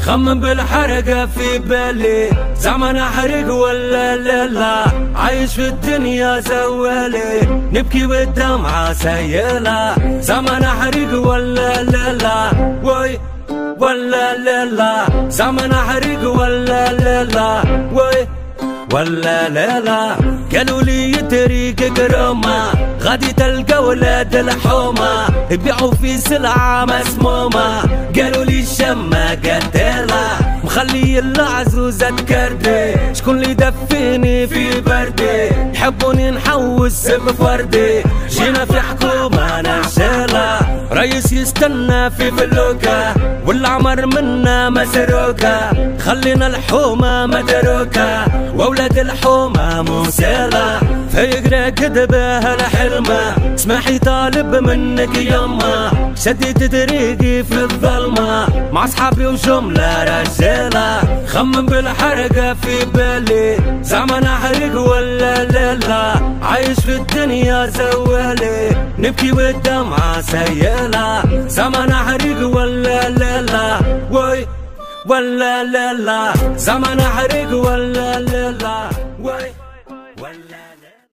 خمم بالحرقة في بالي، زعما احرق ولا لا، عايش في الدنيا زوالي، نبكي والدمعة سيلة، زعما احرق ولا لا، وي ولا لا، زعما احرق ولا لا، وي ولا لا. قالوا لي طريق قرامة غادي تلقى ولاد الحومة، يبيعوا في سلعة مسمومة، قالوا لي الشمة قتالة، مخلي العزوزة تكردي، شكون اللي يدفيني في بردي، يحبوني نحوس بفردي، جينا في حكومة نعشالة، رئيس يستنى في فلوكة، والعمر منا مسروكة، خلينا الحومة متروكة، وولاد الحومة مسالة، فيقرا كذبه الحلمة، اسمحي طالب منك يما، شديت طريقي في الظلمة، مع اصحابي وجملة رجالة، خمم بالحرقة في بالي، زعما احرق ولا لا، عايش في الدنيا زوالي، نبكي والدمعة سيالة، زعما احرق ولا لا، وي ولا لا، زعما احرق ولا لا، وي